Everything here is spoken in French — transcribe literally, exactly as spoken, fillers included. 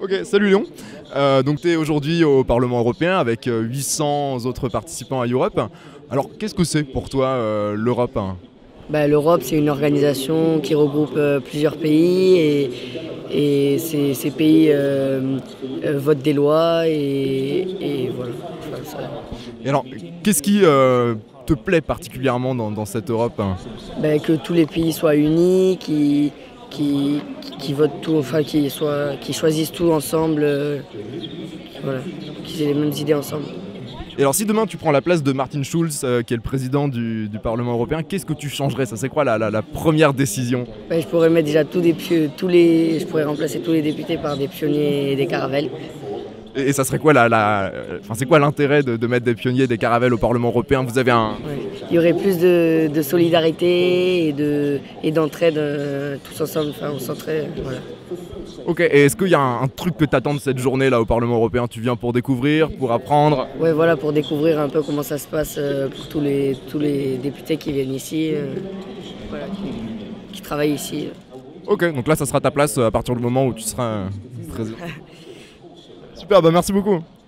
Ok, salut Léon. Euh, donc tu es aujourd'hui au Parlement européen avec euh, huit cents autres participants à Europe. Alors qu'est-ce que c'est pour toi euh, l'Europe, hein? Bah, L'Europe, c'est une organisation qui regroupe euh, plusieurs pays et, et ces, ces pays euh, euh, votent des lois et, et voilà. Enfin, ça- Et alors qu'est-ce qui euh, te plaît particulièrement dans, dans cette Europe, hein? bah, que tous les pays soient unis, qui, qui, qui votent tout, enfin qui, soient, qui choisissent tout ensemble, euh, voilà, qu'ils aient les mêmes idées ensemble. Et alors si demain tu prends la place de Martin Schulz, euh, qui est le président du, du Parlement européen, qu'est-ce que tu changerais? Ça c'est quoi la, la- la première décision? Bah, je pourrais mettre déjà tous des pieux, tous les, je pourrais remplacer tous les députés par des pionniers et des caravelles. Et, et ça serait quoi la, la- euh, enfin, c'est quoi l'intérêt de, de mettre des pionniers et des caravelles au Parlement européen? Vous avez un... Ouais. Il y aurait plus de, de solidarité et de et d'entraide euh, tous ensemble. Enfin, on s'entraide. Voilà. Ok, et est-ce qu'il y a un, un truc que t'attends de cette journée là au Parlement européen? Tu viens pour découvrir, pour apprendre? Ouais, voilà, pour découvrir un peu comment ça se passe euh, pour tous les tous les députés qui viennent ici, euh, voilà, qui, qui travaillent ici. Ok, donc là ça sera ta place euh, à partir du moment où tu seras euh, président. Super, bah merci beaucoup.